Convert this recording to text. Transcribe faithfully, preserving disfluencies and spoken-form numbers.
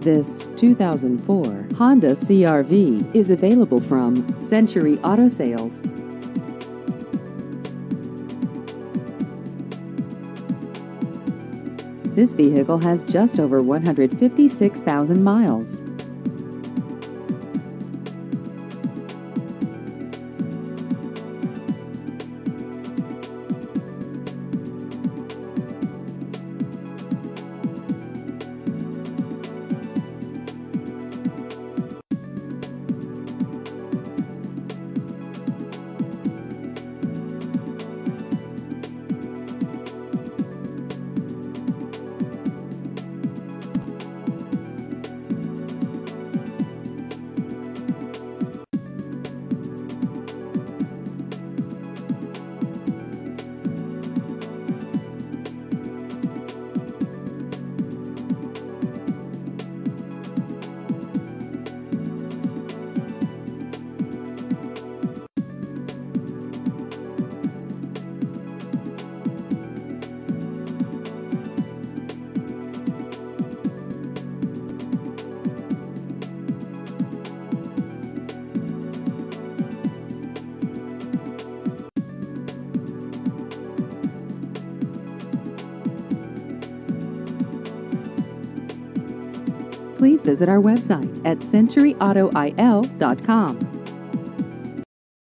This two thousand four Honda C R V is available from Century Auto Sales. This vehicle has just over one hundred fifty-six thousand miles. Please visit our website at century auto I L dot com.